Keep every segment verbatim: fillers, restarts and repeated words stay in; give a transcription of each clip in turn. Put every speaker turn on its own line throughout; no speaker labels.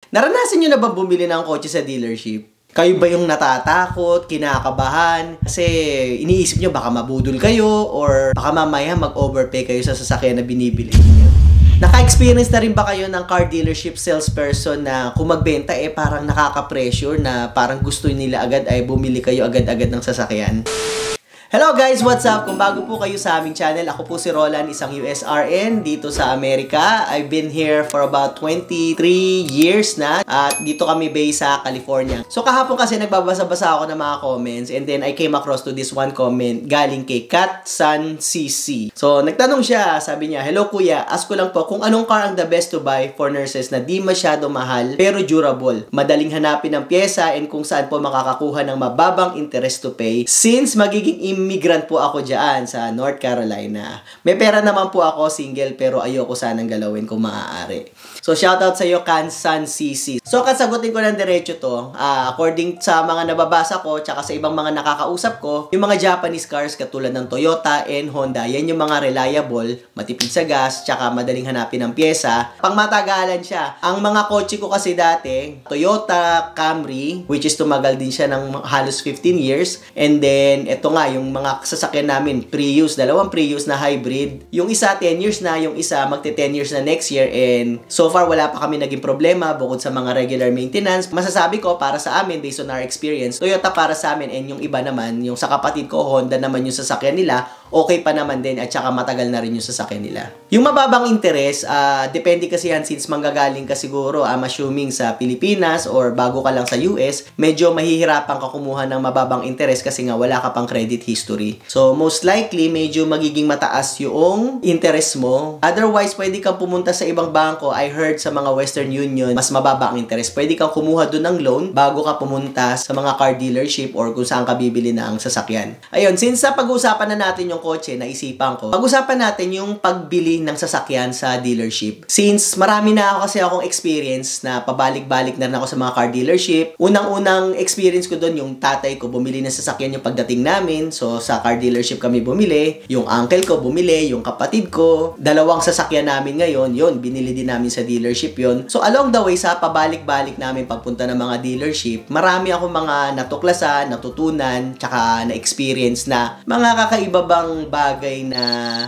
Naranasan nyo na ba bumili ng kotse sa dealership? Kayo ba yung natatakot, kinakabahan? Kasi iniisip nyo baka mabudol kayo or baka mamaya mag-overpay kayo sa sasakyan na binibili niyo. Naka-experience na rin ba kayo ng car dealership salesperson na kung magbenta eh parang nakaka-pressure na parang gusto nila agad ay bumili kayo agad-agad ng sasakyan? Hello guys! What's up? Kung bago po kayo sa aming channel, ako po si Roland, isang U S R N dito sa Amerika. I've been here for about twenty-three years na at dito kami based sa California. So kahapon kasi nagbabasa-basa ako ng mga comments and then I came across to this one comment galing kay Katsan C C. So nagtanong siya, sabi niya, "Hello kuya, ask ko lang po kung anong car ang the best to buy for nurses na di masyado mahal pero durable, madaling hanapin ng pyesa and kung saan po makakakuha ng mababang interest to pay since magiging immigrant po ako dyan sa North Carolina. May pera naman po ako, single, pero ayoko sanang galawin kung maaari." So, shoutout sa iyo, Kansan C C. So, kasagutin ko ng diretso to. Uh, according sa mga nababasa ko, tsaka sa ibang mga nakakausap ko, yung mga Japanese cars katulad ng Toyota and Honda, yan yung mga reliable, matipid sa gas, tsaka madaling hanapin ng pyesa. Pangmatagalan siya. Ang mga kotse ko kasi dati, Toyota Camry, which is tumagal din siya ng halos fifteen years. And then, eto nga, yung mga sasakyan namin, Prius, dalawang Prius na hybrid. Yung isa, ten years na, yung isa, magte ten years na next year. And so far, wala pa kami naging problema bukod sa mga regular maintenance. Masasabi ko, para sa amin, based on our experience, Toyota para sa amin, and yung iba naman, yung sa kapatid ko, Honda naman yung sasakyan nila, okay pa naman din, at saka matagal na rin yung sasakyan nila. Yung mababang interest, uh, depende kasi yan, since manggagaling ka siguro, I'm assuming sa Pilipinas or bago ka lang sa U S, medyo mahihirapan ka kumuha ng mababang interest kasi nga wala ka pang credit history. So, most likely, medyo magiging mataas yung interest mo. Otherwise, pwede kang pumunta sa ibang bangko. I heard sa mga Western Union, mas mababa ang interest. Pwede kang kumuha doon ng loan bago ka pumunta sa mga car dealership or kung saan ka bibili ng sasakyan. Ayun, since sa pag-uusapan na natin yung kotse, naisipan ko, pag-usapan natin yung pagbili ng sasakyan sa dealership. Since marami na ako kasi akong experience na pabalik-balik na rin ako sa mga car dealership. Unang-unang experience ko doon, yung tatay ko bumili ng sasakyan yung pagdating namin. So, sa car dealership kami bumili. Yung uncle ko bumili, yung kapatid ko. Dalawang sasakyan namin ngayon, yun, binili din namin sa dealership yun. So, along the way, sa pabalik-balik namin pagpunta ng mga dealership, marami akong mga natuklasan, natutunan, tsaka na-experience na mga kakaiba bang bagay na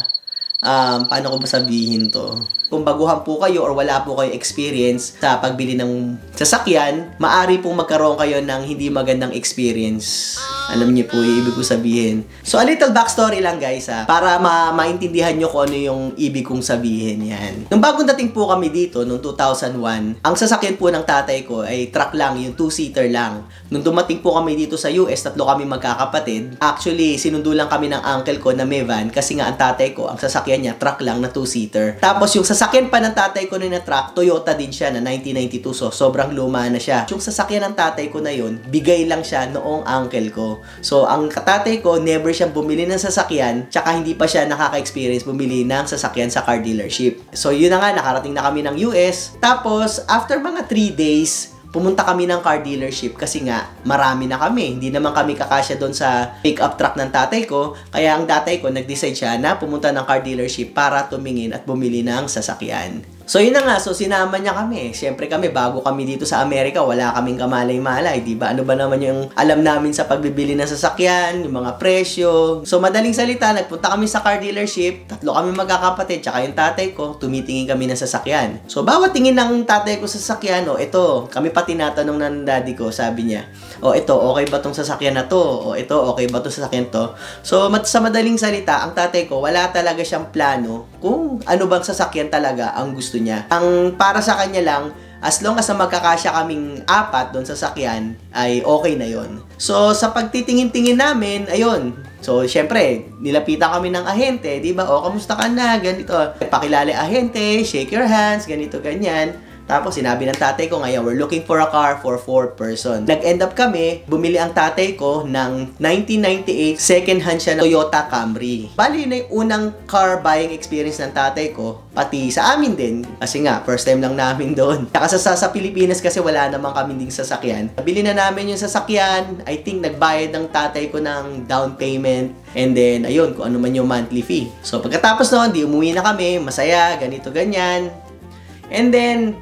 um, paano ko ba sabihin to? Kung baguhan po kayo or wala po kayo experience sa pagbili ng sasakyan, maari pong magkaroon kayo ng hindi magandang experience. Alam niyo po, ibig ko sabihin. So, a little backstory lang guys ha, para ma maintindihan nyo kung ano yung ibig kong sabihin yan. Nung bagong dating po kami dito, noong two thousand one, ang sasakyan po ng tatay ko ay truck lang, yung two-seater lang. Nung dumating po kami dito sa U S, tatlo kami magkakapatid. Actually, sinundo lang kami ng uncle ko na may van kasi nga ang tatay ko, ang sasakyan niya, truck lang na two-seater. Tapos yung sasakyan pa ng tatay ko na truck, Toyota din siya na nineteen ninety-two, so sobrang luma na siya. Yung sasakyan ng tatay ko na yun, bigay lang siya noong uncle ko. So, ang tatay ko, never siyang bumili ng sasakyan, tsaka hindi pa siya nakaka-experience bumili ng sasakyan sa car dealership. So, yun na nga, nakarating na kami ng U S. Tapos, after mga three days, pumunta kami ng car dealership kasi nga marami na kami. Hindi naman kami kakasya doon sa pick-up truck ng tatay ko. Kaya ang tatay ko, nag-decide siya na pumunta ng car dealership para tumingin at bumili ng sasakyan. So, yun na nga. So, sinama niya kami. Siyempre kami, bago kami dito sa Amerika, wala kaming kamalay-malay, diba? Ano ba naman yung alam namin sa pagbibili ng sasakyan, yung mga presyo. So, madaling salita, nagpunta kami sa car dealership, tatlo kami magkakapatid, tsaka yung tatay ko, tumitingin kami ng sasakyan. So, bawat tingin ng tatay ko sa sasakyan, o, ito, kami pa tinatanong ng daddy ko, sabi niya, o, ito, okay ba tong sasakyan na to? O, ito, okay ba tong sasakyan to? So, sa madaling salita, ang tatay ko, wala talaga siyang plano kung ano bang sasakyan talaga ang gusto niya. Ang para sa kanya lang, as long as na magkakasya kaming apat doon sa sakyan, ay okay na yon. So, sa pagtitingin-tingin namin, ayun. So, syempre, nilapitan kami ng ahente, di ba? O, kamusta ka na? Ganito. Pakilala ahente, shake your hands, ganito, ganyan. Tapos, sinabi ng tatay ko, ngayon, we're looking for a car for four person. Nag-end up kami, bumili ang tatay ko ng nineteen ninety-eight, second hand siya na Toyota Camry. Bali, na yung unang car buying experience ng tatay ko, pati sa amin din. Kasi nga, first time lang namin doon. Kasi sa, sa Pilipinas kasi wala naman kami ding sasakyan. Bili na namin yung sasakyan. I think, nagbayad ng tatay ko ng down payment. And then, ayun, kung ano man yung monthly fee. So, pagkatapos noon, di umuwi na kami, masaya, ganito, ganyan. And then,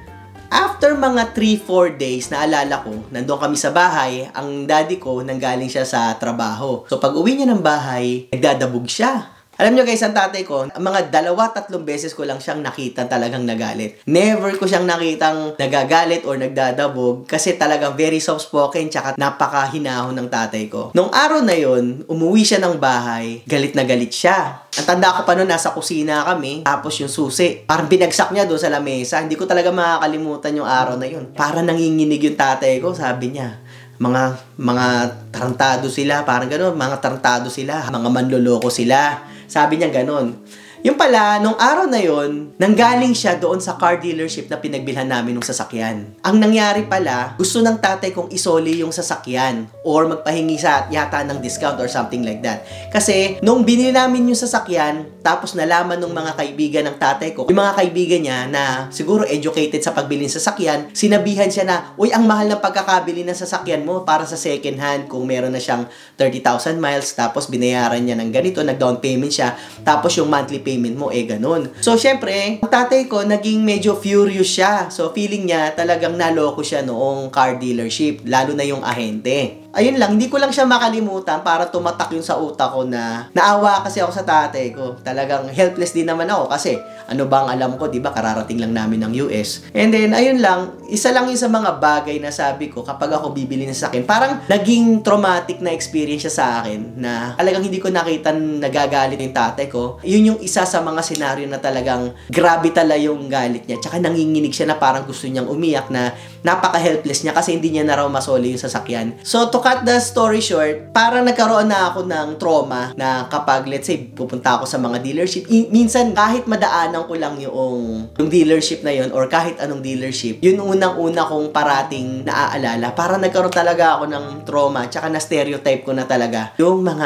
After mga three four days, naalala ko, nandun kami sa bahay, ang daddy ko nanggaling siya sa trabaho. So pag uwi niya ng bahay, nagdadabog siya. Alam nyo guys, ang tatay ko, mga dalawa, tatlong beses ko lang siyang nakita talagang nagalit. Never ko siyang nakitang nagagalit or nagdadabog kasi talagang very soft-spoken tsaka napakahinahon ng tatay ko. Nung araw na yon, umuwi siya ng bahay, galit na galit siya. Ang tanda ko pa noon, nasa kusina kami, tapos yung susi, parang binagsak niya doon sa lamesa. Hindi ko talaga makakalimutan yung araw na yun. Parang nanginginig yung tatay ko, sabi niya. Mga, mga tarantado sila, parang gano'n, mga tarantado sila, mga manloloko sila. Sabi niya gano'n. Yung pala, nung araw na yon, nanggaling siya doon sa car dealership na pinagbilhan namin ng sasakyan. Ang nangyari pala, gusto ng tatay kong isoli yung sasakyan or magpahingi sa yata ng discount or something like that. Kasi, nung binili namin yung sasakyan, tapos nalaman ng mga kaibigan ng tatay ko, yung mga kaibigan niya na siguro educated sa pagbili ng sasakyan, sinabihan siya na, uy, ang mahal ng pagkakabili ng sasakyan mo para sa second hand kung meron na siyang thirty thousand miles, tapos binayaran niya ng ganito, nag-down payment siya, tapos yung monthly payment mo, eh, ganun. So, syempre, ang tatay ko, naging medyo furious siya. So, feeling niya, talagang naloko siya noong car dealership, lalo na yung ahente. Ayun lang, hindi ko lang siya makalimutan para tumatak yun sa utak ko na naawa kasi ako sa tatay ko. Talagang helpless din naman ako kasi ano bang alam ko, di ba, kararating lang namin ng U S. And then, ayun lang, isa lang yun sa mga bagay na sabi ko kapag ako bibili ng sasakyan, parang naging traumatic na experience siya sa akin na talagang hindi ko nakita nagagalit yung tatay ko. Yun yung isa sa mga senaryo na talagang grabe tala yung galit niya. Tsaka nanginginig siya na parang gusto niyang umiyak na napaka-helpless niya kasi hindi niya na raw masoli yung sasakyan. So, to cut the story short, parang nagkaroon na ako ng trauma na kapag, let's say, pupunta ako sa mga dealership, minsan kahit madaanan ko lang yung, yung dealership na yun or kahit anong dealership, yun unang-una kong parating naaalala. Parang nagkaroon talaga ako ng trauma tsaka na stereotype ko na talaga yung mga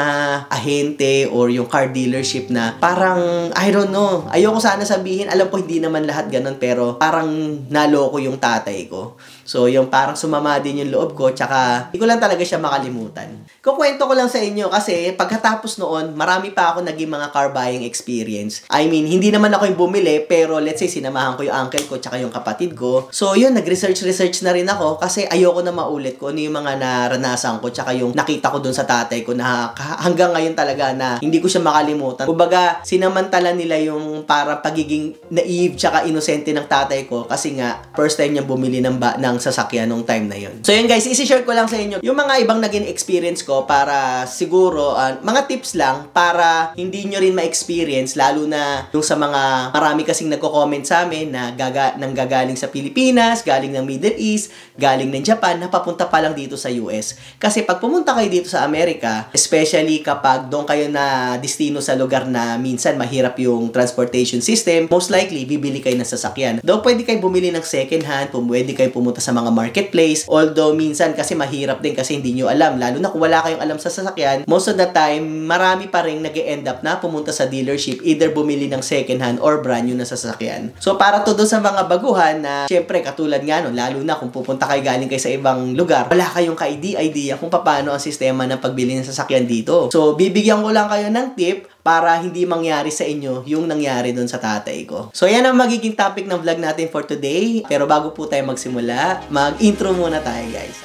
ahente or yung car dealership na parang, I don't know, ayoko sana sabihin, alam ko hindi naman lahat ganun, pero parang naloko yung tatay ko. So, yung parang sumama din yung loob ko, tsaka hindi ko lang talaga siya makalimutan. Kukwento ko lang sa inyo kasi pagkatapos noon, marami pa ako naging mga car buying experience. I mean, hindi naman ako yung bumili, pero let's say, sinamahan ko yung uncle ko tsaka yung kapatid ko. So, yun, nag-research-research na rin ako kasi ayoko na maulit ko ano yung mga naranasan ko tsaka yung nakita ko dun sa tatay ko na hanggang ngayon talaga na hindi ko siya makalimutan. Kumbaga, sinamantala nila yung para pagiging naive tsaka inosente ng tatay ko kasi nga, first time niya bumili ng, ba ng sasakyan nung time na yun. So yun guys, isi-share ko lang sa inyo yung mga ibang naging experience ko para siguro, uh, mga tips lang para hindi nyo rin ma-experience, lalo na yung sa mga marami kasing nagko-comment sa amin na gaga nang gagaling sa Pilipinas, galing ng Middle East, galing ng Japan, na papunta pa lang dito sa U S. Kasi pag pumunta kayo dito sa Amerika, especially kapag doon kayo na destino sa lugar na minsan mahirap yung transportation system, most likely, bibili kayo ng sasakyan. Doon pwede kayo bumili ng second hand, pwede kayo pumunta sa mga marketplace, although minsan kasi mahirap din kasi hindi nyo alam, lalo na kung wala kayong alam sa sasakyan, most of the time, marami pa rin nag-e-end up na pumunta sa dealership, either bumili ng second hand or brand new na sasakyan. So, para to doon sa mga baguhan na, syempre, katulad nga no, lalo na kung pupunta kayo galing kayo sa ibang lugar, wala kayong ka-idea kung paano ang sistema ng pagbili ng sasakyan dito. So, bibigyan ko lang kayo ng tip para hindi mangyari sa inyo yung nangyari doon sa tatay ko. So, yan ang magiging topic ng vlog natin for today. Pero bago po tayo magsimula, mag-intro muna tayo, guys.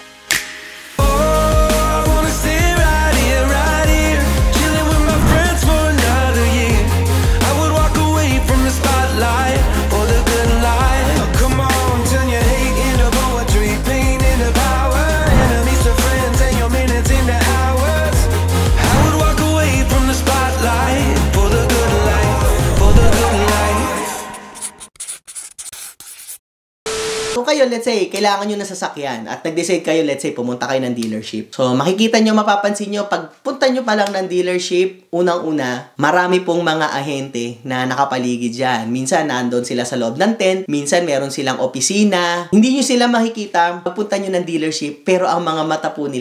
Kung kayo, let's say, kailangan nyo na sasakyan at nag-decide kayo, let's say, pumunta kayo ng dealership. So, makikita nyo, mapapansin nyo, pag punta nyo pa lang ng dealership, unang-una, marami pong mga ahente na nakapaligid dyan. Minsan, nandun sila sa loob ng tent. Minsan, meron silang opisina. Hindi nyo sila makikita pagpunta nyo ng dealership, pero ang mga mata po nila,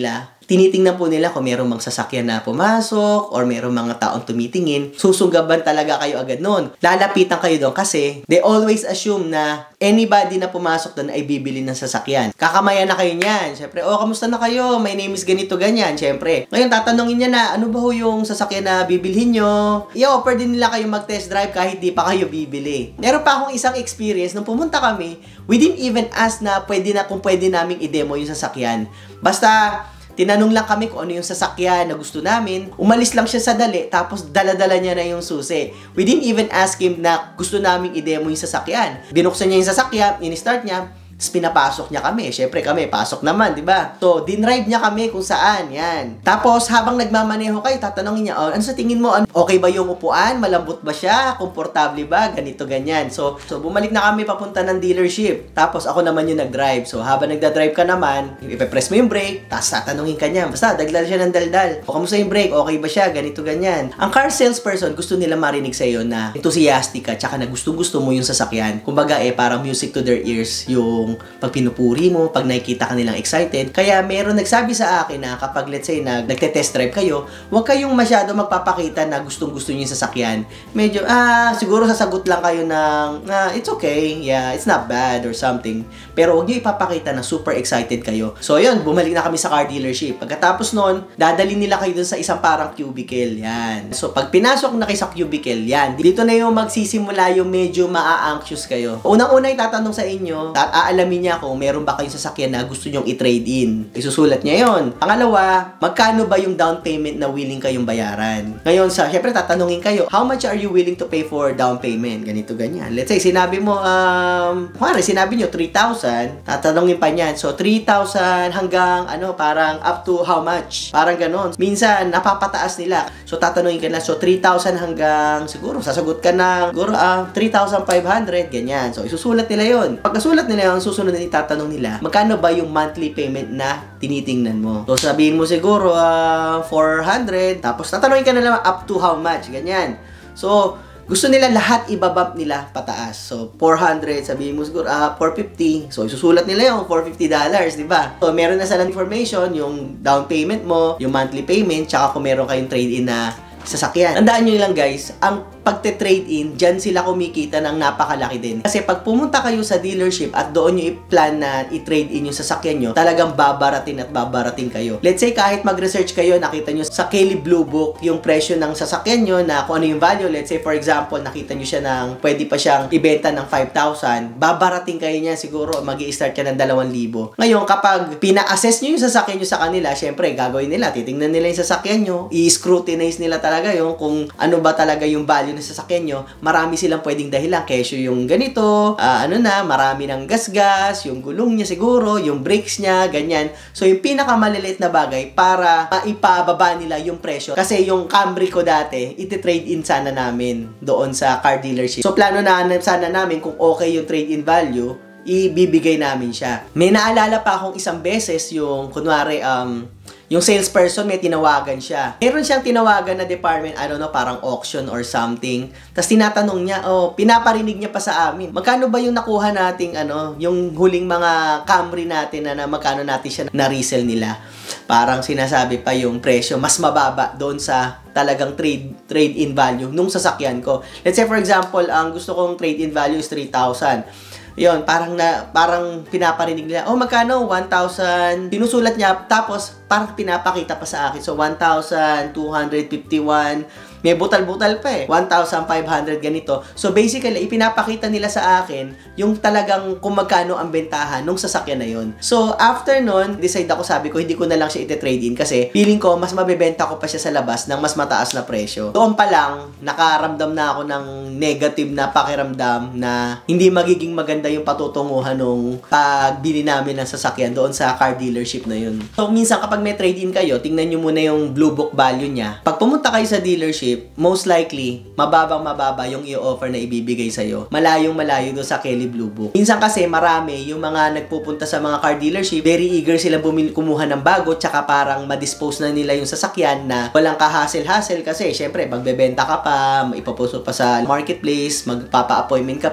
tinitingnan po nila kung merong mga sasakyan na pumasok or merong mga taong tumitingin. Susugaban talaga kayo agad noon. Lalapitan kayo doon kasi they always assume na anybody na pumasok doon ay bibili ng sasakyan. Kakamaya na kayo niyan. Siyempre, oh, kamusta na kayo? My name is ganito, ganyan. Siyempre. Ngayon, tatanungin niya na, ano ba ho yung sasakyan na bibilhin nyo? I-offer din nila kayo mag-test drive kahit di pa kayo bibili. Meron pa akong isang experience nung pumunta kami, we didn't even ask na pwede na kung pwede naming i-demo yung sasakyan. Basta, tinanong lang kami kung ano yung sasakyan na gusto namin. Umalis lang siya sa dali, tapos dala-dala niya na yung susi. We didn't even ask him na gusto naming i-demo yung sasakyan. Binuksan niya yung sasakyan, in-start niya, tapos pinapasok niya kami. Siyempre kami, pasok naman, di ba? So, dinrive niya kami kung saan, yan. Tapos, habang nagmamaneho kayo, tatanungin niya, oh, ano sa tingin mo? Okay ba yung upuan? Malambot ba siya? Komportable ba? Ganito, ganyan. So, so bumalik na kami papunta ng dealership. Tapos, ako naman yung nag-drive. So, habang nagda-drive ka naman, ipe-press mo yung brake, tapos tatanungin ka niya. Basta, dagdal siya ng daldal. O, kamusta yung brake? Okay ba siya? Ganito, ganyan. Ang car salesperson, gusto nila marinig sa'yo na enthusiastic ka, tsaka na gustong-gusto mo yung sasakyan. Kumbaga, eh, parang music to their ears yung pag pinupuri mo, pag nakikita ka nilang excited. Kaya meron nagsabi sa akin na kapag let's say na nagte-test drive kayo, huwag kayong masyado magpapakita na gustong-gusto niyo yung sasakyan. Medyo, ah, siguro sasagot lang kayo ng, ah, it's okay, yeah, it's not bad or something. Pero huwag niyo ipapakita na super excited kayo. So yun, bumalik na kami sa car dealership. Pagkatapos nun, dadalhin nila kayo dun sa isang parang cubicle, yan. So pag pinasok na kayo sa cubicle, yan. Dito na yung magsisimula yung medyo maa-anxious kayo. Unang-una itatanong sa inyo, at aalamin niya kung meron ba kayong sasakyan na gusto nyong i-trade in. Isusulat niya yon. Pangalawa, magkano ba yung down payment na willing kayong bayaran? Ngayon, sa, syempre tatanungin kayo, how much are you willing to pay for down payment? Ganito, ganyan. Let's say, sinabi mo, um, kumari, sinabi nyo, three thousand, tatanungin pa niyan. So, three thousand hanggang, ano, parang up to how much? Parang ganon. Minsan, napapataas nila. So, tatanungin ka na, so, three thousand hanggang, siguro, sasagot ka na, siguro, uh, three thousand five hundred, ganyan. So, isusulat nila yon. Pagkasulat nila yon, susunod na itatanong nila, magkano ba yung monthly payment na tinitingnan mo? So, sabihin mo siguro, uh, four hundred, tapos tatanungin ka na naman up to how much, ganyan. So, gusto nila lahat ibabump nila pataas. So, four hundred, sabihin mo siguro, ah, four fifty. So, isusulat nila yung four fifty dollars, di ba? So, meron na silang information, yung down payment mo, yung monthly payment, tsaka kung meron kayong trade-in na sasakyan. Tandaan nyo lang guys, ang pagte-trade-in, dyan sila kumikita ng napakalaki din. Kasi pag pumunta kayo sa dealership at doon nyo i-plan na i-trade-in yung sasakyan nyo, talagang babaratin at babaratin kayo. Let's say kahit mag-research kayo, nakita nyo sa Kelley Blue Book yung presyo ng sasakyan nyo na kung ano yung value. Let's say for example, nakita nyo siya ng pwede pa siyang ibenta ng five thousand, babaratin kayo niya siguro, mag-i-start ka ng two thousand. Ngayon, kapag pina-assess nyo yung sasakyan nyo sa kanila, syempre, gagawin nila, titingnan nila yung sasakyan nyo, i-scrutinize nila talaga yung kung ano ba talaga yung value ng sasakyan nyo. Marami silang pwedeng dahilan. Kesyo yung ganito, uh, ano na, marami ng gas-gas, yung gulong niya siguro, yung brakes niya, ganyan. So, yung pinakamaliliit na bagay para maipababa nila yung presyo. Kasi yung Camry ko dati, iti-trade in sana namin doon sa car dealership. So, plano na sana namin kung okay yung trade-in value, ibibigay namin siya. May naalala pa akong isang beses yung, kunwari, um, yung salesperson, may tinawagan siya. Meron siyang tinawagan na department, I don't know, parang auction or something. Tapos tinatanong niya, oh, pinaparinig niya pa sa amin. Magkano ba yung nakuha nating, ano, yung huling mga Camry natin na, na magkano natin siya na-resell nila? Parang sinasabi pa yung presyo, mas mababa doon sa talagang trade trade-in value nung sasakyan ko. Let's say for example, ang gusto kong trade-in value is three thousand. Yun, parang na parang pinaparinig nila, oh magkano? one thousand. Sinusulat niya, tapos parang pinapakita pa sa akin. So, one thousand two hundred fifty-one. May butal-butal pa eh. one thousand five hundred ganito. So, basically, ipinapakita nila sa akin yung talagang kung magkano ang bentahan nung sasakyan na yun. So, after nun, decide ako, sabi ko, hindi ko na lang siya iti-trade in kasi feeling ko, mas mabebenta ko pa siya sa labas ng mas mataas na presyo. Doon pa lang, nakaramdam na ako ng negative na pakiramdam na hindi magiging maganda yung patutunguhan nung pagbili namin ng sasakyan doon sa car dealership na yun. So, minsan kapag may trade-in kayo, tingnan nyo muna yung Blue Book value niya. Pag pumunta kayo sa dealership, most likely, mababang mababa yung i-offer na ibibigay sa'yo. Malayong malayo doon sa Kelley Blue Book. Minsan kasi marami yung mga nagpupunta sa mga car dealership, very eager sila bumili, kumuha ng bago, tsaka parang ma-dispose na nila yung sasakyan na walang ka-hassle-hassle kasi syempre, magbebenta ka pa, ipapost pa sa marketplace, magpapa-appointment ka pa,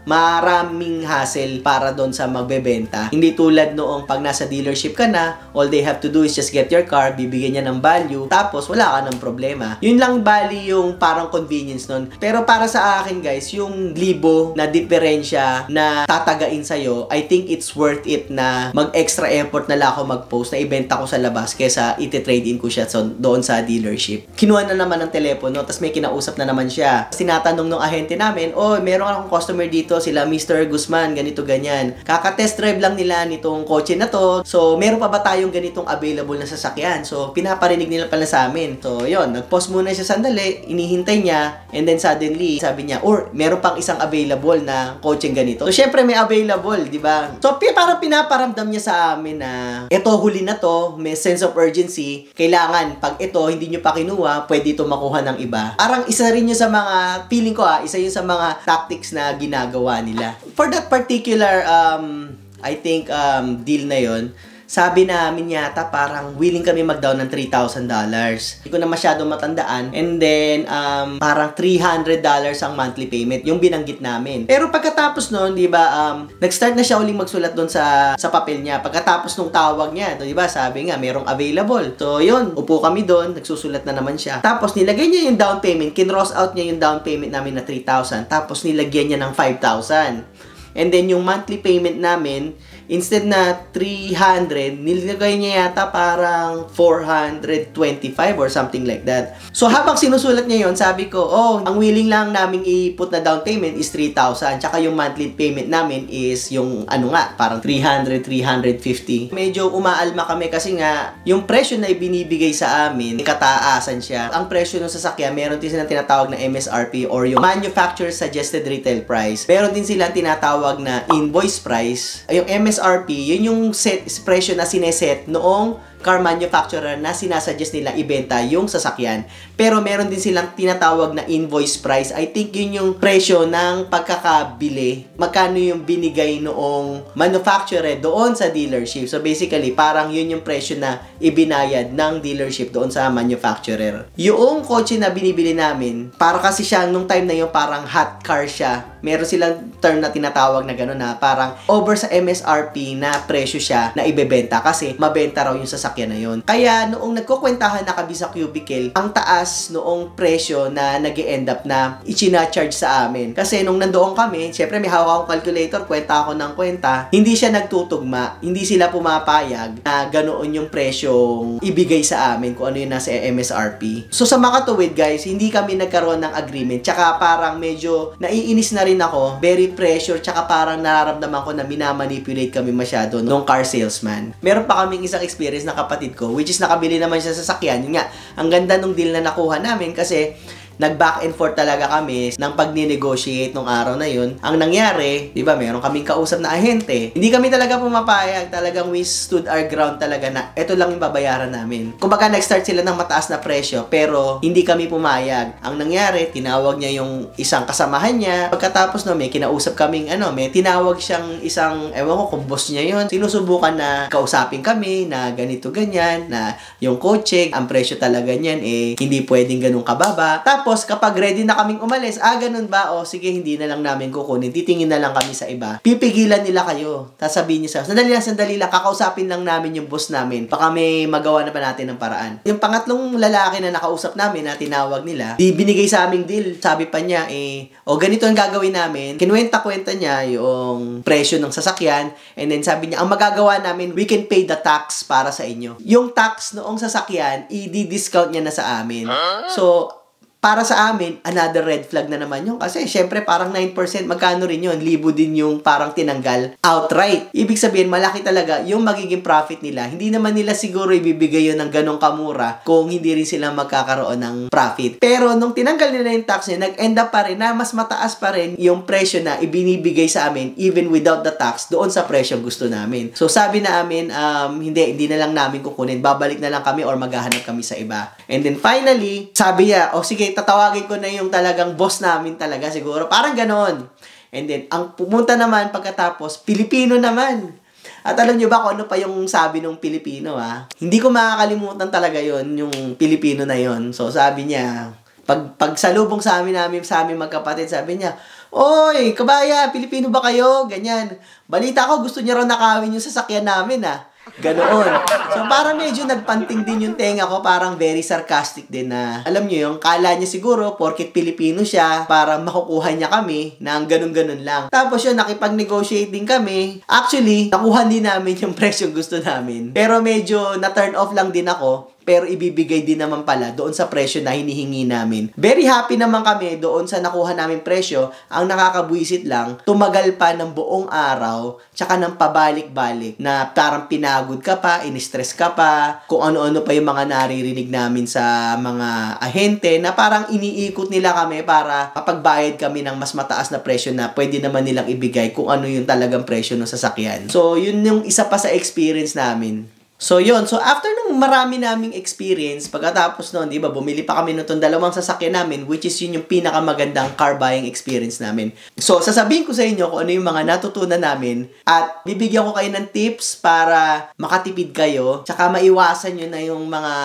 maraming hassle para doon sa magbebenta. Hindi tulad noong pag nasa dealership ka na, all they have to do is just get your car, bibigyan niya ng value, tapos wala ka ng problema. Yun lang bali yung parang convenience nun. Pero para sa akin guys, yung libo na diferensya na tatagain sa'yo, I think it's worth it na mag-extra effort na lang ako mag-post na ibenta ko sa labas kesa iti-trade in ko siya so, doon sa dealership. Kinuha na naman ng telepono, tapos may kinausap na naman siya. Tinatanong ng ahente namin, oh, meron akong customer dito, sila mister Guzman, ganito, ganyan. Kaka-test drive lang nila nitong kotse na to. So, meron pa ba tayong ganitong available na sasakyan? So, pinaparinig nila pala sa amin. So, yun, nag-pause muna siya sandali, inihintay niya, and then suddenly, sabi niya, or, meron pang isang available na kotseng ganito. So, syempre may available, di ba? So, parang pinaparamdam niya sa amin na eto, huli na to, may sense of urgency. Kailangan, pag ito, hindi nyo pa kinuha, pwede ito makuha ng iba. Parang isa rin yun sa mga, feeling ko ah, isa yun sa mga tactics na ginagawa nila. For that particular, um, I think, um, deal na yon, sabi namin yata parang willing kami mag-down ng three thousand dollars. Hindi ko na masyadong matandaan. And then, um, parang three hundred dollars ang monthly payment, yung binanggit namin. Pero pagkatapos nun, di ba, um, nag-start na siya uling magsulat doon sa, sa papel niya. Pagkatapos nung tawag niya, di ba, sabi nga, merong available. So, yun, upo kami doon, nagsusulat na naman siya. Tapos, nilagay niya yung down payment, kinross out niya yung down payment namin na three thousand. Tapos, nilagyan niya ng five thousand. And then, yung monthly payment namin, instead na three hundred, nilagay niya yata parang four hundred twenty-five or something like that. So, habang sinusulat niya yon, sabi ko, oh, ang willing lang namin i-put na down payment is three thousand. Tsaka yung monthly payment namin is yung, ano nga, parang three hundred, three fifty. Medyo umaalma kami kasi nga, yung presyo na ibinibigay sa amin, kataasan siya. Ang presyo ng sasakyan, meron din silang tinatawag na M S R P or yung Manufacturer Suggested Retail Price. Meron din silang tinatawag na invoice price. Yung M S R P, yun yung set presyo na sineset noong car manufacturer na sinasuggest nila ibenta yung sasakyan. Pero meron din silang tinatawag na invoice price. I think yun yung presyo ng pagkakabili. Magkano yung binigay noong manufacturer doon sa dealership. So basically, parang yun yung presyo na ibinayad ng dealership doon sa manufacturer. Yung kotse na binibili namin, para kasi siya nung time na yun parang hot car siya. Meron silang term na tinatawag na gano'n na parang over sa M S R P na presyo siya na ibebenta kasi mabenta raw yung sasakyan na yun. Kaya noong nagkukwentahan na kami sa cubicle, ang taas noong presyo na nag-e-end up na ichina-charge sa amin. Kasi nung nandoon kami, syempre may hawak akong calculator, kwenta ako ng kwenta, hindi siya nagtutugma, hindi sila pumapayag na ganoon yung presyong ibigay sa amin kung ano yung nasa M S R P. So sa makatuwid guys, hindi kami nagkaroon ng agreement, tsaka parang medyo naiinis na rin ako, very pressure, tsaka parang nararamdaman ko na minamanipulate kami masyado nung car salesman. Meron pa kaming isang experience na kapatid ko, which is nakabili naman siya sa sasakyan. Yun nga, ang ganda nung deal na nakuha namin kasi nag-back and forth talaga kami ng pag-negotiate nung araw na yun. Ang nangyari, di ba, meron kaming kausap na ahente. Hindi kami talaga pumapayag. Talagang we stood our ground talaga na ito lang yung babayaran namin. Kumbaga, nag-start sila ng mataas na presyo, pero hindi kami pumayag. Ang nangyari, tinawag niya yung isang kasamahan niya. Pagkatapos no, may kinausap kaming, ano, may tinawag siyang isang, ewan ko kung boss niya yun. Sinusubukan na kausapin kami na ganito, ganyan, na yung kotse, ang presyo talaga niyan, eh, hindi pwedeng ganun kababa. Tapos, Tapos, kapag ready na kaming umalis, ah, ganun ba? O, sige, hindi na lang namin kukunin. Titingin na lang kami sa iba. Pipigilan nila kayo. Sasabihin niyo sa, sandali lang, sandali lang. Kakausapin lang namin yung boss namin. Baka may magawa na pa natin ng paraan. Yung pangatlong lalaki na nakausap namin, na tinawag nila, di binigay sa aming deal. Sabi pa niya, eh, o, ganito ang gagawin namin. Kinuwenta-kwenta niya yung presyo ng sasakyan. And then, sabi niya, ang magagawa namin, we can pay the tax para sa inyo. Yung tax noong sasakyan, i-discount niya na sa amin. So, para sa amin, another red flag na naman yun. Kasi, syempre, parang nine percent, magkano rin yun? Libo din yung parang tinanggal outright. Ibig sabihin, malaki talaga yung magiging profit nila. Hindi naman nila siguro ibibigay yun ng ganong kamura kung hindi rin sila magkakaroon ng profit. Pero, nung tinanggal nila yung tax niya, nag-end up pa rin na mas mataas pa rin yung presyo na ibinibigay sa amin, even without the tax, doon sa presyo gusto namin. So, sabi na amin, um, hindi, hindi na lang namin kukunin. Babalik na lang kami or maghahanap kami sa iba. And then, finally, sabi niya, oh, sige, tatawagin ko na yung talagang boss namin talaga siguro. Parang ganon. And then, ang pumunta naman pagkatapos, Pilipino naman. At alam nyo ba kung ano pa yung sabi ng Pilipino, ha? Hindi ko makakalimutan talaga yon yung Pilipino na yon. So, sabi niya, pag, pag salubong sa amin namin, sa amin magkapatid, sabi niya, Oy, kabaya, Pilipino ba kayo? Ganyan. Balita ko, gusto niya raw nakawin yung sasakyan namin, ah. Ganoon. So, parang medyo nagpanting din yung tenga ko. Parang very sarcastic din na, alam nyo yung, kala niya siguro, porkit Pilipino siya, parang makukuha niya kami ng ganun-ganun lang. Tapos yun, nakipag-negotiate din kami. Actually, nakuha din namin yung presyo gusto namin. Pero medyo na-turn off lang din ako. Pero ibibigay din naman pala doon sa presyo na hinihingi namin. Very happy naman kami doon sa nakuha namin presyo. Ang nakakabuisit lang, tumagal pa ng buong araw, tsaka ng pabalik-balik na parang pinagod ka pa, in-stress ka pa, kung ano-ano pa yung mga naririnig namin sa mga ahente na parang iniikot nila kami para kapagbayad kami ng mas mataas na presyo na pwede naman nilang ibigay kung ano yung talagang presyo ng sasakyan. So, yun yung isa pa sa experience namin. So, yun. So, after nung marami naming experience, pagkatapos nun, di ba, bumili pa kami nitong dalawang sasakyan namin, which is yun yung pinakamagandang car buying experience namin. So, sasabihin ko sa inyo kung ano yung mga natutunan namin at bibigyan ko kayo ng tips para makatipid kayo, tsaka maiwasan nyo na yung mga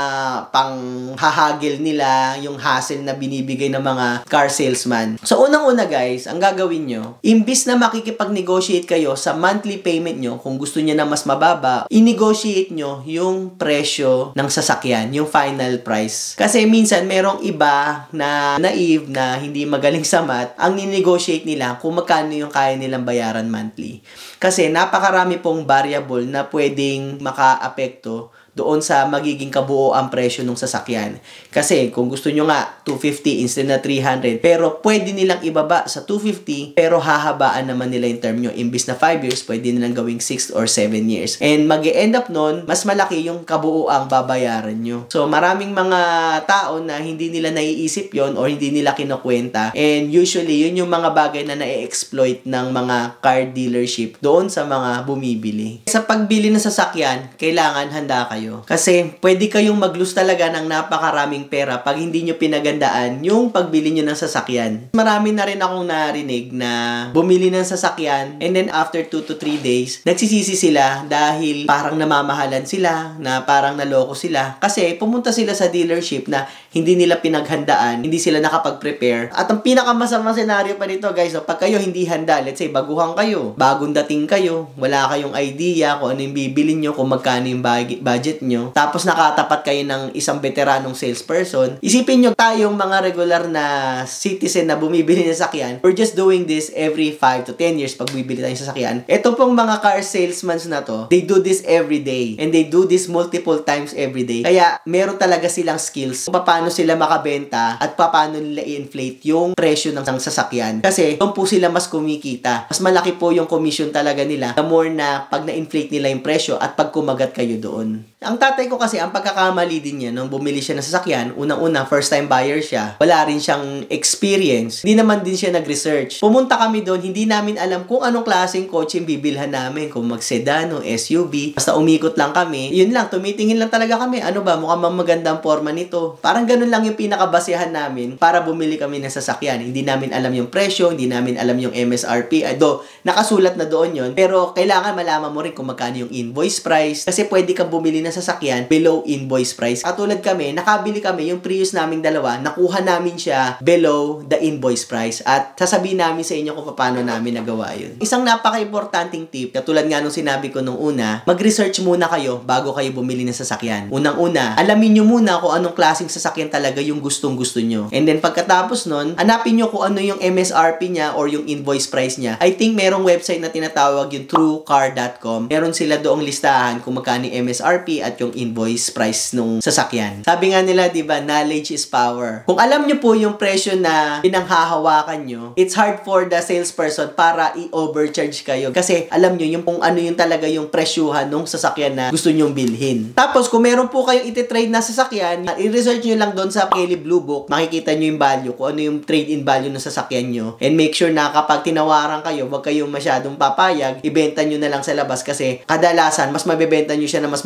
panghahagil nila, yung hassle na binibigay ng mga car salesman. So, unang-una guys, ang gagawin nyo, imbis na makikipag-negotiate kayo sa monthly payment nyo, kung gusto nyo na mas mababa, i-negotiate nyo yung presyo ng sasakyan, yung final price. Kasi minsan merong iba na naive na hindi magaling sa math, ang ninegotiate nila kung magkano yung kaya nilang bayaran monthly. Kasi napakarami pong variable na pwedeng makaapekto doon sa magiging kabuo ang presyo ng sasakyan. Kasi kung gusto nyo nga two fifty instead na three hundred, pero pwede nilang ibaba sa two fifty, pero hahabaan naman nila yung term nyo. Imbis na five years, pwede nilang gawing six or seven years. And mag-e-end up nun, mas malaki yung kabuo ang babayaran nyo. So maraming mga tao na hindi nila naiisip yon or hindi nila kinukwenta. And usually, yun yung mga bagay na na-exploit ng mga car dealership doon sa mga bumibili. Sa pagbili ng sasakyan, kailangan handa kayo. Kasi pwede kayong mag-lose talaga ng napakaraming pera pag hindi nyo pinagandaan yung pagbili nyo ng sasakyan. Marami na rin akong narinig na bumili ng sasakyan and then after two to three days, nagsisisi sila dahil parang namamahalan sila, na parang naloko sila. Kasi pumunta sila sa dealership na hindi nila pinaghandaan, hindi sila nakapag-prepare. At ang pinakamasamang senaryo pa nito guys, so, pag kayo hindi handa, let's say baguhan kayo, bagong dating kayo, wala kayong idea kung ano yung bibili nyo, kung magkano yung budget nyo, tapos nakatapat kayo ng isang veteranong salesperson, isipin nyo tayong mga regular na citizen na bumibili ng sasakyan, we're just doing this every five to ten years pag bibili tayo ng sasakyan. Ito pong mga car salesmen na to, they do this every day and they do this multiple times every day. Kaya meron talaga silang skills kung paano sila makabenta at paano nila i-inflate yung presyo ng sasakyan. Kasi doon po sila mas kumikita. Mas malaki po yung commission talaga nila the more na pag na-inflate nila yung presyo at pag kumagat kayo doon. Ang tatay ko kasi, ang pagkakamali din niya nung bumili siya ng sasakyan, unang-una, first time buyer siya. Wala rin siyang experience. Hindi naman din siya nag-research. Pumunta kami doon, hindi namin alam kung anong klaseng kotse yung bibilhan namin. Kung mag-sedan o S U V. Basta umikot lang kami. Yun lang, tumitingin lang talaga kami. Ano ba, mukhang magandang forma nito. Parang ganun lang yung pinakabasehan namin para bumili kami ng sasakyan. Hindi namin alam yung presyo, hindi namin alam yung M S R P. Ado, nakasulat na doon yun. Pero kailangan malaman mo rin kung magkano yung invoice price. Kasi pwede kang bumili ng sasakyan below invoice price. Katulad kami, nakabili kami yung Prius naming dalawa, nakuha namin siya below the invoice price at sasabihin namin sa inyo kung paano namin nagawa yun. Isang napaka-importanting tip, katulad nga nung sinabi ko nung una, mag-research muna kayo bago kayo bumili ng sasakyan. Unang-una, alamin nyo muna kung anong klaseng sasakyan talaga yung gustong-gusto nyo. And then pagkatapos nun, hanapin nyo kung ano yung M S R P niya or yung invoice price niya. I think merong website na tinatawag yung true car dot com. Meron sila doong listahan kung magkano yung M S R P at yung invoice price nung sasakyan. Sabi nga nila, di ba, knowledge is power. Kung alam nyo po yung presyo na pinanghahawakan nyo, it's hard for the salesperson para i-overcharge kayo. Kasi alam nyo yung kung ano yung talaga yung presyuhan nung sasakyan na gusto nyong bilhin. Tapos, kung meron po kayong iti-trade na sasakyan, i-research nyo lang doon sa Kelly Blue Book, makikita nyo yung value, kung ano yung trade-in value ng sasakyan nyo. And make sure na kapag tinawaran kayo, wag kayong masyadong papayag, ibenta nyo na lang sa labas kasi kadalasan, mas mabebenta nyo siya na mas magandang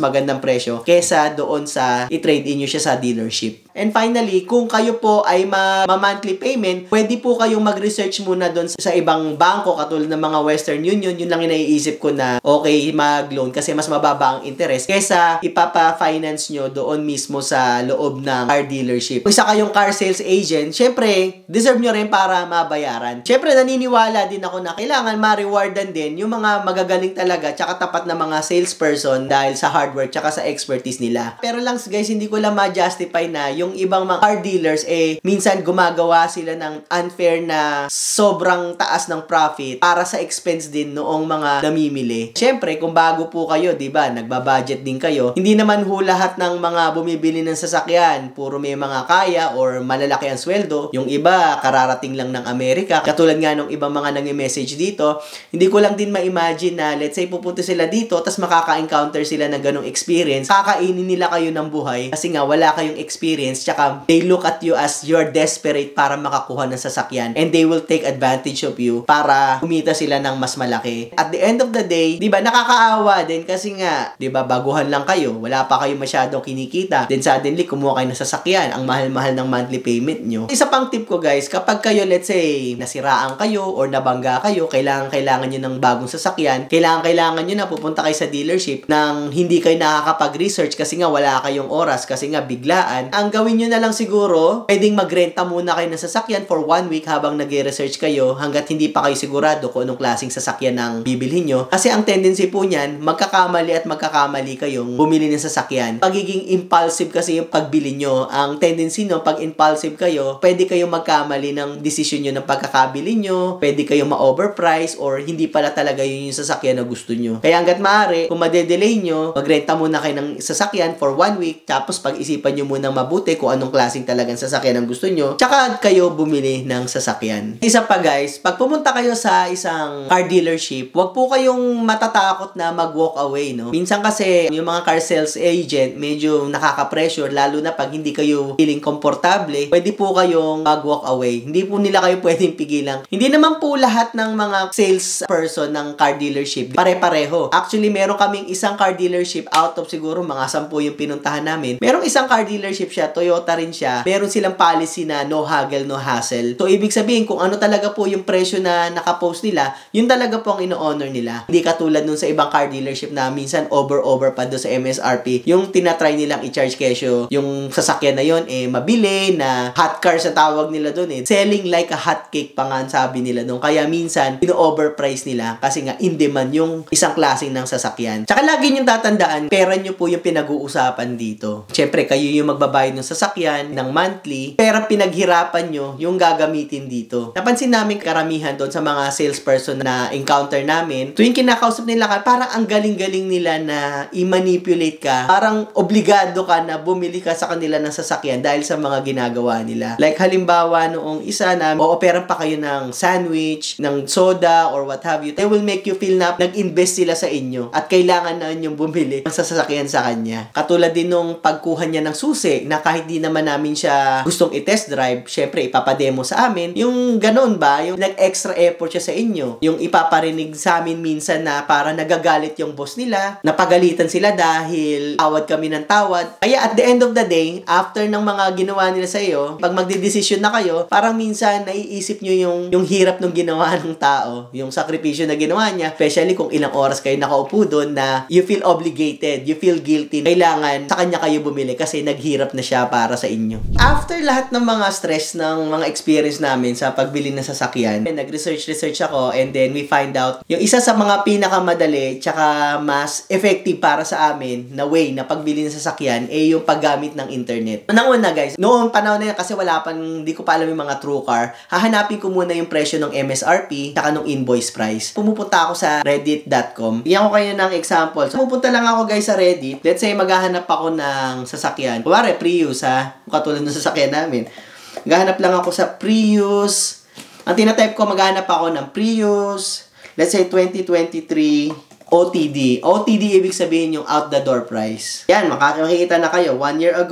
presyo kesa doon sa i-trade in nyo siya sa dealership. And finally, kung kayo po ay ma-monthly payment, pwede po kayong mag-research muna doon sa ibang bangko katulad ng mga Western Union. Yun lang yung naiisip ko na okay mag-loan kasi mas mababa ang interest kesa ipapa-finance nyo doon mismo sa loob ng car dealership. Kung isa kayong car sales agent, syempre, deserve nyo rin para mabayaran. Syempre, naniniwala din ako na kailangan ma-rewardan din yung mga magagaling talaga tsaka tapat na mga salesperson dahil sa hard work tsaka sa expertise nila. Pero lang guys, hindi ko lang ma-justify na yung ibang mga car dealers eh minsan gumagawa sila ng unfair na sobrang taas ng profit para sa expense din noong mga namimili. Syempre, kung bago po kayo, 'di ba, nagbabudget din kayo. Hindi naman ho lahat ng mga bumibili ng sasakyan puro may mga kaya or malalaki ang sweldo. Yung iba kararating lang ng Amerika. Katulad nga nung ibang mga nag-message dito, hindi ko lang din ma-imagine na let's say pupunta sila dito tapos makaka-encounter sila ng ganong experience. Kakainin nila kayo ng buhay kasi nga wala kayong experience. Tsaka they look at you as you're desperate para makakuha ng sasakyan and they will take advantage of you para kumita sila ng mas malaki. At the end of the day, di ba, nakakaawa din kasi nga, di ba, baguhan lang kayo, wala pa kayo masyadong kinikita, then suddenly kumuha kayo ng sasakyan, ang mahal-mahal ng monthly payment nyo. Isa pang tip ko guys, kapag kayo let's say nasiraan kayo or nabangga kayo, kailangan-kailangan nyo ng bagong sasakyan, kailangan-kailangan nyo na pupunta kayo sa dealership nang hindi kayo nakakapag-research kasi nga wala kayong oras, kasi nga biglaan. Ang gawin nyo na lang siguro, pwedeng magrenta muna kayo ng sasakyan for one week habang nag-research kayo hanggat hindi pa kayo sigurado kung anong klaseng sasakyan ang bibilhin nyo. Kasi ang tendency po niyan, magkakamali at magkakamali kayong bumili ng sasakyan. Pagiging impulsive kasi yung pagbili nyo. Ang tendency no, pag impulsive kayo, pwede kayong magkamali ng decision nyo ng pagkakabili nyo, pwede kayong ma-overprice or hindi pala talaga yun yung sasakyan na gusto nyo. Kaya hanggat maaari, kung madedelay nyo, magrenta muna kayo ng sasakyan for one week, tapos pag-isipan nyo munang mabuti kung anong klaseng talagang sasakyan ang gusto nyo, tsaka kayo bumili ng sasakyan. Isa pa guys, pag pumunta kayo sa isang car dealership, wag po kayong matatakot na mag-walk away, no? Minsan kasi, yung mga car sales agent, medyo nakaka-pressure, lalo na pag hindi kayo feeling komportable, pwede po kayong mag-walk away. Hindi po nila kayo pwedeng pigilan. Hindi naman po lahat ng mga sales person ng car dealership pare-pareho. Actually, meron kaming isang car dealership out of siguro mga sampu yung pinuntahan namin. Merong isang car dealership siya, Toyota rin siya. Meron silang policy na no haggle, no hassle. So, ibig sabihin, kung ano talaga po yung presyo na nakapost nila, yun talaga po ang ino-honor nila. Hindi katulad nun sa ibang car dealership na minsan over-over pa doon sa M S R P. Yung tinatry nilang i-charge kesyo, yung sasakyan na yun, eh, mabili na hot car sa tawag nila doon eh. Selling like a hot cake pa nga sabi nila doon. Kaya minsan, pino-overprice nila kasi nga in demand yung isang klaseng ng sasakyan. Tsaka lagi nyo tatandaan, pera nyo po yung pinag-uusapan dito. Siyempre, kayo yung magbabayad ng sasakyan ng monthly, pera pinaghirapan nyo yung gagamitin dito. Napansin namin karamihan doon sa mga salesperson na encounter namin, tuwing kinakausap nila ka, parang ang galing-galing nila na i-manipulate ka. Parang obligado ka na bumili ka sa kanila ng sasakyan dahil sa mga ginagawa nila. Like halimbawa noong isa na o-operan pa kayo ng sandwich, ng soda, or what have you, they will make you feel na nag-invest sila sa inyo at kailangan na inyong bumili ng sasakyan sa kanya. Katulad din nung pagkuha niya ng susi na kahit di naman namin siya gustong i-test drive, syempre ipapademo sa amin. Yung ganun ba, yung nag-extra effort siya sa inyo, yung ipaparinig sa amin minsan na para nagagalit yung boss nila, napagalitan sila dahil tawad kami ng tawad. Kaya at the end of the day, after ng mga ginawa nila sa iyo, pag magdedesisyon na kayo, parang minsan naiisip nyo yung, yung hirap ng ginawa ng tao, yung sakripisyo na ginawa niya, especially kung ilang oras kayo nakaupo doon na you feel obligated, you feel guilty, kailangan sa kanya kayo bumili kasi naghirap na siya para sa inyo. After lahat ng mga stress ng mga experience namin sa pagbili ng sasakyan, nag-research-research ako and then we find out yung isa sa mga pinakamadali tsaka mas effective para sa amin na way na pagbili ng sasakyan ay yung paggamit ng internet. Unang-una guys, noong panahon na yan kasi wala pa, hindi ko pa alam yung mga TrueCar, hahanapin ko muna yung presyo ng M S R P tsaka ng invoice price. Pumupunta ako sa reddit dot com. Bigyan ko kayo ng example. So, pupunta lang ako guys sa Reddit. Let's say maghahanap ako ng sasakyan. Kuwari, Prius ha. Katulad ng sasakyan namin. Maghahanap lang ako sa Prius. Ang tinatype ko, maghahanap ako ng Prius. Let's say twenty twenty-three O T D. O T D ibig sabihin yung out the door price. Yan, makakakita na kayo. One year ago,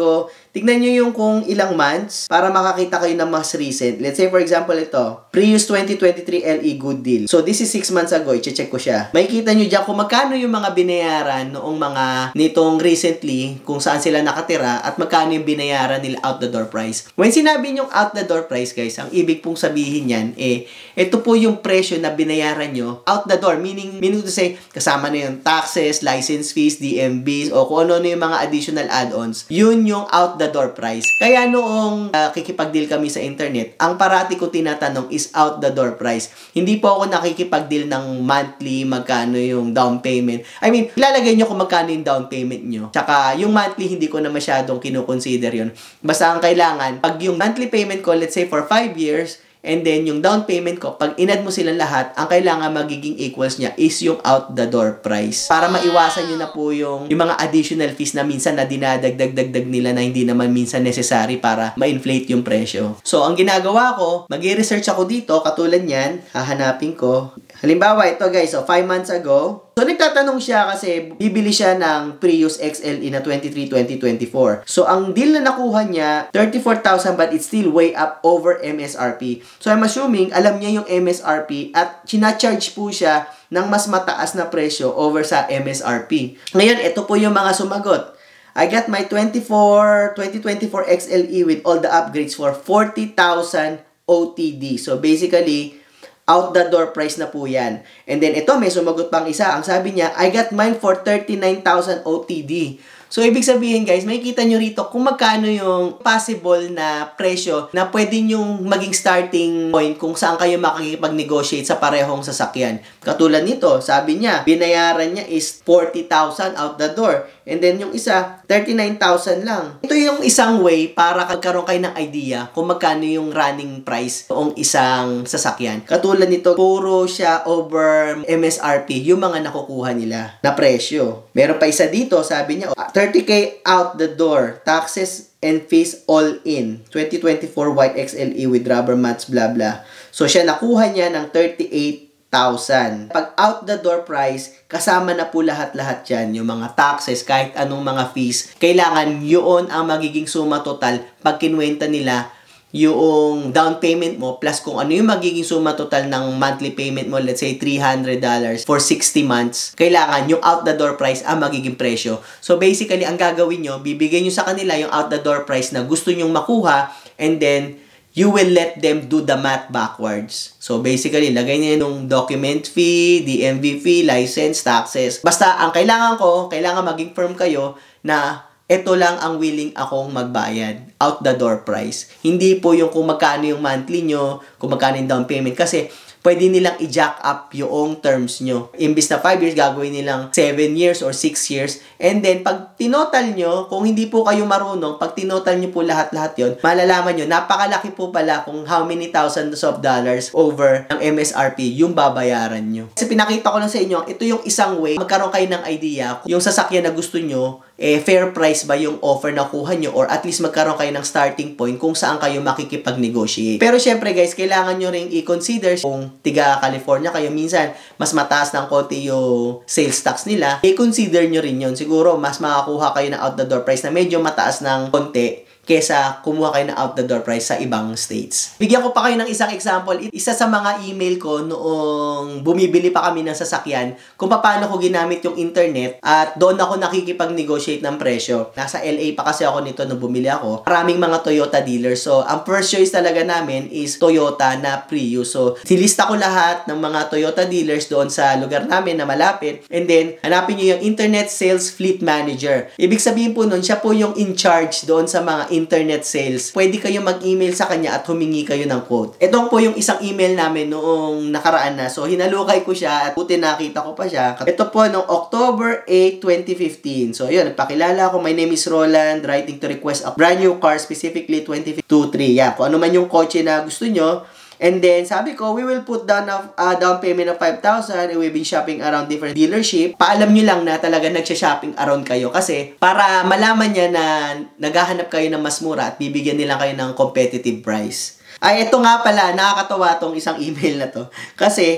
tignan nyo yung kung ilang months para makakita kayo ng mas recent. Let's say, for example, ito, Prius twenty twenty-three L E good deal. So, this is six months ago. I-check ko siya. Makikita nyo dyan kung magkano yung mga binayaran noong mga nitong recently, kung saan sila nakatira, at magkano yung binayaran nila out the door price. When sinabi nyo out the door price, guys, ang ibig pong sabihin yan, eh, ito po yung presyo na binayaran nyo out the door. Meaning, meaning to say, kasama na yung taxes, license fees, D M Bs, o kung ano-ano yung mga additional add-ons. Yun yung out the door price. Kaya noong uh, kikipag-deal kami sa internet, ang parati ko tinatanong is out the door price. Hindi po ako nakikipag-deal ng monthly, magkano yung down payment. I mean, ilalagay nyo kung magkano yung down payment nyo. Tsaka yung monthly, hindi ko na masyadong kinukonsider yun. Basta ang kailangan, pag yung monthly payment ko, let's say for five years, and then, yung down payment ko, pag inad mo silang lahat, ang kailangan magiging equals niya is yung out the door price. Para maiwasan nyo na po yung, yung mga additional fees na minsan na dinadagdag-dagdag nila na hindi naman minsan necessary para ma-inflate yung presyo. So, ang ginagawa ko, mag-i-research ako dito, katulad yan, hahanapin ko. Halimbawa, ito guys, so five months ago, so nagtatanong siya kasi bibili siya ng Prius X L E na twenty-three twenty twenty-four. So, ang deal na nakuha niya, thirty-four thousand but it's still way up over M S R P. So, I'm assuming, alam niya yung M S R P at sinacharge po siya ng mas mataas na presyo over sa M S R P. Ngayon, ito po yung mga sumagot. I got my twenty-four, twenty twenty-four X L E with all the upgrades for forty thousand O T D. So, basically, out the door price na po yan. And then, ito, may sumagot pang isa. Ang sabi niya, I got mine for thirty-nine thousand O T D. So, ibig sabihin guys, makikita nyo rito kung magkano yung possible na presyo na pwede nyong maging starting point kung saan kayo makikipag-negotiate sa parehong sasakyan. Katulad nito, sabi niya, binayaran niya is forty thousand out the door. And then yung isa, thirty-nine thousand lang. Ito yung isang way para magkaroon kayo ng idea kung magkano yung running price ng isang sasakyan. Katulad nito, puro siya over M S R P yung mga nakukuha nila na presyo. Meron pa isa dito, sabi niya, thirty K out the door, taxes and fees all in. twenty twenty-four white X L E with rubber mats, blah blah. So siya nakuha niya ng thirty-eight thousand. Pag out the door price, kasama na po lahat-lahat yan. Yung mga taxes, kahit anong mga fees. Kailangan yun ang magiging suma total pag kinuwenta nila yung down payment mo plus kung ano yung magiging suma total ng monthly payment mo, let's say three hundred dollars for sixty months, kailangan yung out the door price ang magiging presyo. So basically, ang gagawin nyo, bibigyan nyo sa kanila yung out the door price na gusto nyong makuha, and then you will let them do the math backwards. So basically, lagay nyo yung document fee, D M V fee, license, taxes. Basta ang kailangan ko, kailangan maging firm kayo na ito lang ang willing akong magbayad. Out the door price. Hindi po yung kung magkano yung monthly nyo, kung magkano yung down payment. Kasi pwede nilang i-jack up yung terms nyo. Imbis na five years, gagawin nilang seven years or six years. And then, pag tinotal nyo, kung hindi po kayo marunong, pag tinotal nyo po lahat-lahat yon, malalaman nyo, napakalaki po pala kung how many thousands of dollars over ang M S R P yung babayaran nyo. Kasi pinakita ko lang sa inyo, ito yung isang way, magkaroon kayo ng idea, yung sasakyan na gusto nyo, eh, fair price ba yung offer na kuha nyo, or at least magkaroon kayo ng starting point kung saan kayo makikipag-negotiate. Pero syempre guys, kailangan nyo rin i-consider kung tiga California kayo, minsan mas mataas ng konti yung sales tax nila, i-consider nyo rin yun. Siguro mas makakuha kayo ng out the door price na medyo mataas ng konti kesa kumuha kayo ng out the door price sa ibang states. Bigyan ko pa kayo ng isang example. Isa sa mga email ko noong bumibili pa kami ng sasakyan kung paano ko ginamit yung internet at doon ako nakikipag-negotiate ng presyo. Nasa L A pa kasi ako nito nung bumili ako. Maraming mga Toyota dealers. So, ang first choice talaga namin is Toyota na Prius. So, silista ko lahat ng mga Toyota dealers doon sa lugar namin na malapit. And then, hanapin nyo yung Internet Sales Fleet Manager. Ibig sabihin po nun, siya po yung in charge doon sa mga internet sales. Pwede kayo mag-email sa kanya at humingi kayo ng quote. Ito po yung isang email namin noong nakaraan na. So, hinalukay ko siya at buti nakita ko pa siya. Ito po noong October eighth, twenty fifteen. So, yun, nagpakilala ko. My name is Roland, writing to request a brand new car, specifically twenty twenty-three. Yeah, kung ano man yung kotse na gusto nyo. And then, sabi ko, we will put down a uh, down payment of five thousand and we've been shopping around different dealership. Paalam nyo lang na talaga nagsha-shopping around kayo kasi para malaman niya na naghahanap kayo ng mas mura at bibigyan nila kayo ng competitive price. Ay, ito nga pala, nakakatawa tong isang email na to. Kasi,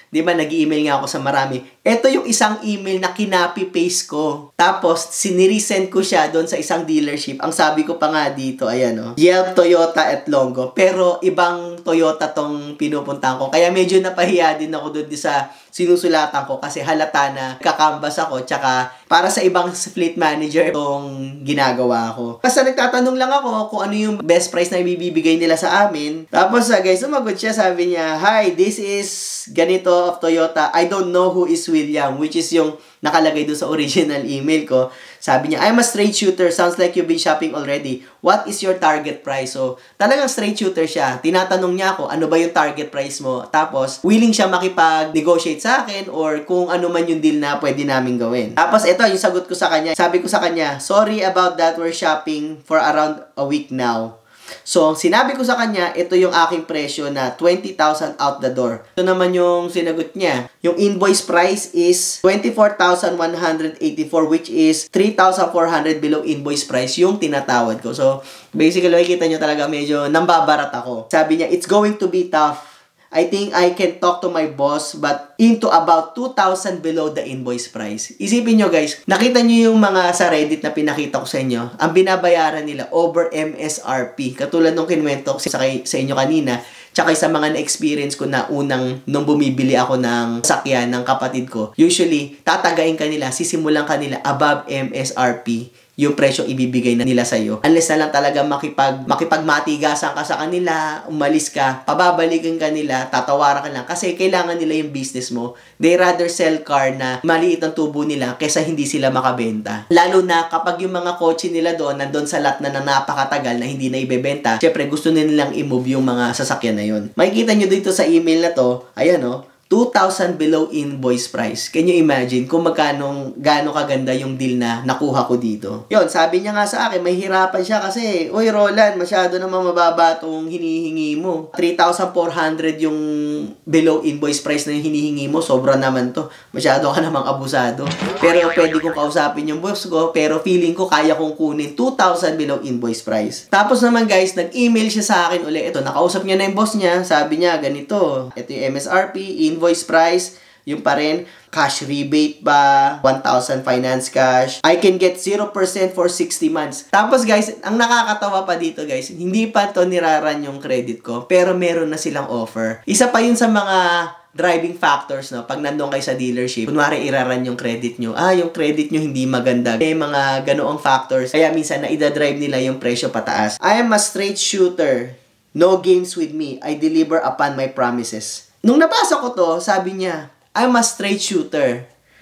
Di ba, nag-email nga ako sa marami. Ito yung isang email na kinopy-paste ko. Tapos, siniresend ko siya doon sa isang dealership. Ang sabi ko pa nga dito, ayan o, Yelp, Toyota at Longo. Pero, ibang Toyota tong pinupuntahan ko. Kaya medyo napahiya din ako doon sa sinusulatan ko kasi halata na kakambas ako. Tsaka, para sa ibang fleet manager itong ginagawa ko. Kasi nagtatanong lang ako kung ano yung best price na ibibigay nila sa amin. Tapos, uh, guys, sumagot siya. Sabi niya, "Hi, this is ganito of Toyota. I don't know who is William," which is yung nakalagay doon sa original email ko. Sabi niya, "I'm a straight shooter. Sounds like you've been shopping already. What is your target price?" So, talagang straight shooter siya. Tinatanong niya ako, ano ba yung target price mo? Tapos, willing siya makipag-negotiate sa akin or kung ano man yung deal na pwede namin gawin. Tapos, ito yung sagot ko sa kanya. Sabi ko sa kanya, "Sorry about that. We're shopping for around a week now." So, sinabi ko sa kanya, ito yung aking presyo na twenty thousand out the door. Ito naman yung sinagot niya. Yung invoice price is twenty-four thousand one hundred eighty-four, which is three thousand four hundred below invoice price yung tinatawad ko. So, basically, makikita nyo talaga medyo nambabarat ako. Sabi niya, "It's going to be tough. I think I can talk to my boss but into about two thousand below the invoice price." Isipin nyo guys, nakita nyo yung mga sa Reddit na pinakita ko sa inyo, ang binabayaran nila over M S R P. Katulad nung kinwento ko sa, sa inyo kanina, tsaka sa mga na-experience ko na unang nung bumibili ako ng sakyan ng kapatid ko. Usually, tatagain kanila, sisimulan kanila above M S R P yung presyo ibibigay na nila sa'yo. Unless na lang talaga makipag, makipagmatigasan ka sa kanila, umalis ka, pababalikin ka nila, tatawaran ka lang. Kasi kailangan nila yung business mo. They rather sell car na maliit ang tubo nila kaysa hindi sila makabenta. Lalo na kapag yung mga kotse nila doon, nandun sa lot na na napakatagal na hindi na ibebenta, syempre gusto nilang i-move yung mga sasakyan na yun. Makikita nyo dito sa email na to, ayan o, two thousand below invoice price. Can you imagine kung magkano, gaano kaganda yung deal na nakuha ko dito? Yon, sabi niya nga sa akin, may hirapan siya kasi, "Uy, Roland, masyado namang mababa itong hinihingi mo. three thousand four hundred yung below invoice price na yung hinihingi mo. Sobra naman to. Masyado ka namang abusado. Pero pwede kong kausapin yung boss ko, pero feeling ko kaya kong kunin two thousand below invoice price." Tapos naman guys, nag-email siya sa akin uli. Ito, nakausap niya na yung boss niya. Sabi niya, ganito. Ito yung M S R P, invoice price, yung pa rin, cash rebate ba, one thousand finance cash, I can get zero percent for sixty months. Tapos guys, ang nakakatawa pa dito guys, hindi pa to niraran yung credit ko, pero meron na silang offer. Isa pa yun sa mga driving factors, no? Pag nandun kayo sa dealership, kunwari iraran yung credit nyo, ah, yung credit nyo hindi maganda. May mga ganoong factors, kaya minsan na ida-drive nila yung presyo pataas. I am a straight shooter. No games with me. I deliver upon my promises. Nung nabasa ko to, sabi niya, "I'm a straight shooter.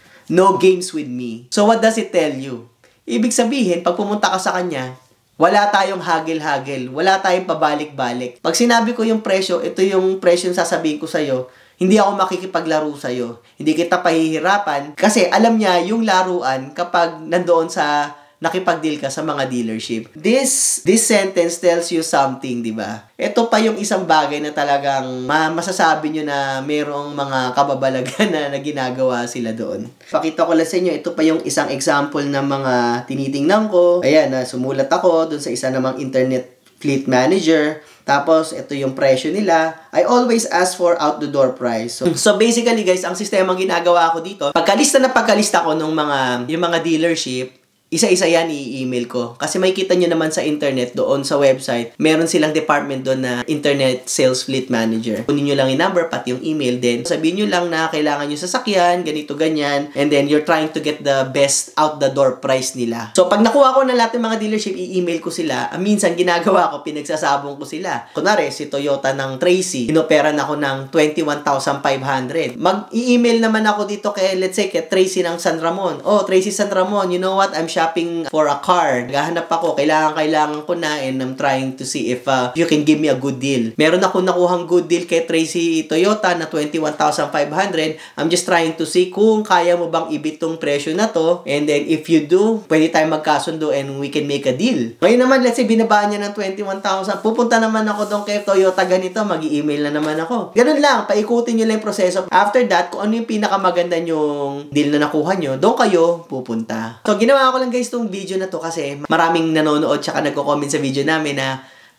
No games with me." So, what does it tell you? Ibig sabihin, pag pumunta ka sa kanya, wala tayong hagil-hagil. Wala tayong pabalik-balik. Pag sinabi ko yung presyo, ito yung presyo yung sasabihin ko sa'yo, hindi ako makikipaglaro sa'yo. Hindi kita pahihirapan. Kasi alam niya yung laruan kapag nandoon sa nakipag-deal ka sa mga dealership. This this sentence tells you something, di ba? Ito pa yung isang bagay na talagang ma masasabi nyo na mayroong mga kababalagan na, na ginagawa sila doon. Pakita ko lang sa inyo, ito pa yung isang example ng mga tinitingnan ko. Ayan, na sumulat ako doon sa isa namang internet fleet manager. Tapos, ito yung presyo nila. I always ask for out-the-door price. So, so, basically, guys, ang sistema ginagawa ko dito, pagkalista na pagkalista ko ng mga, yung mga dealership, isa-isa yan i-email ko. Kasi makikita nyo naman sa internet, doon sa website, meron silang department doon na Internet Sales Fleet Manager. Kunin nyo lang yung number, pati yung email din. Sabihin nyo lang na kailangan nyo sasakyan, ganito, ganyan. And then, you're trying to get the best out-the-door price nila. So, pag nakuha ko na lahat ng mga dealership, i-email ko sila. Minsan, ginagawa ko, pinagsasabong ko sila. Kunwari, si Toyota ng Tracy, inoperan ako ng twenty-one thousand five hundred. Mag-i-email naman ako dito kay, let's say, kay Tracy ng San Ramon. Oh, Tracy San Ramon, you know what? I'm shopping for a car. Naghahanap ako. Kailangan-kailangan ko na and I'm trying to see if uh, you can give me a good deal. Meron ako nakuhang good deal kay Tracy Toyota na twenty-one thousand five hundred. I'm just trying to see kung kaya mo bang ibit tong presyo na to. And then if you do, pwede tayong magkasundo and we can make a deal. Ngayon naman, let's say, binabaan niya ng twenty-one thousand. Pupunta naman ako doon kay Toyota ganito. Mag-i-email na naman ako. Ganun lang. Paikutin nyo lang yung proseso. After that, kung ano yung pinakamaganda nyong deal na nakuha nyo, doon kayo pupunta. So, ginawa ko lang guys itong video na to kasi maraming nanonood tsaka nagko-comment sa video namin na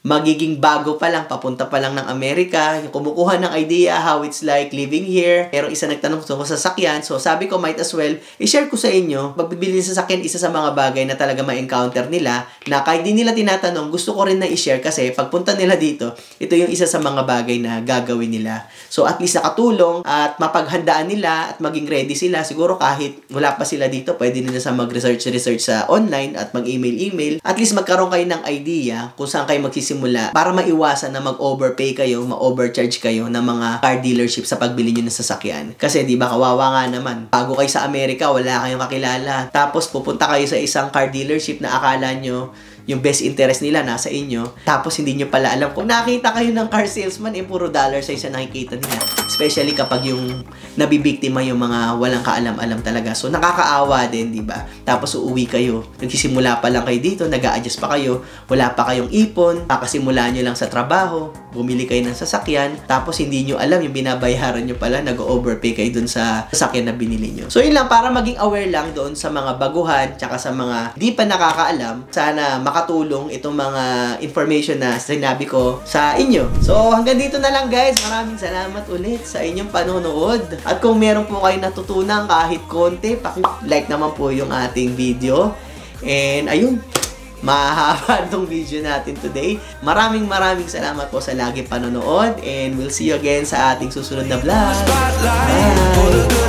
magiging bago pa lang, papunta pa lang ng Amerika, yung kumukuha ng idea how it's like living here. Pero isa nagtanong tungkol sa sasakyan. So sabi ko, might as well, i-share ko sa inyo, magbibili ng sasakyan, isa sa mga bagay na talaga ma-encounter nila, na kahit di nila tinatanong, gusto ko rin na i-share kasi pagpunta nila dito, ito yung isa sa mga bagay na gagawin nila. So at least nakatulong at mapaghandaan nila at maging ready sila. Siguro kahit wala pa sila dito, pwede nila sa mag-research-research sa online at mag-email-email. At least magkaroon kayo ng idea kung saan kayo magsisimula para maiwasan na mag-overpay kayo, ma-overcharge kayo ng mga car dealership sa pagbili nyo ng sasakyan. Kasi di ba kawawa nga naman, bago kayo sa Amerika, wala kayong kakilala. Tapos pupunta kayo sa isang car dealership na akala nyo yung best interest nila nasa inyo, tapos hindi nyo pala alam kung nakita kayo ng car salesman, eh puro dollar size na nakikita nila. Especially kapag yung nabibiktima yung mga walang kaalam-alam talaga. So nakakaawa din, di ba? Tapos uuwi kayo, nagsisimula pa lang kayo dito, nag-a-adjust pa kayo, wala pa kayong ipon, kakasimula nyo lang sa trabaho, bumili kayo ng sasakyan, tapos hindi nyo alam yung binabayaran nyo pala, nag-overpay kayo dun sa sasakyan na binili nyo. So yun lang, para maging aware lang doon sa mga baguhan, tsaka sa mga di pa nakakaalam, sana makatulong itong mga information na sinabi ko sa inyo. So hanggang dito na lang guys, maraming salamat ulit sa inyong panonood. At kung meron po kayo natutunan kahit konti, paki-like naman po yung ating video. And ayun, mahaba itong video natin today. Maraming maraming salamat po sa lagi panonood, and we'll see you again sa ating susunod na vlog. Bye!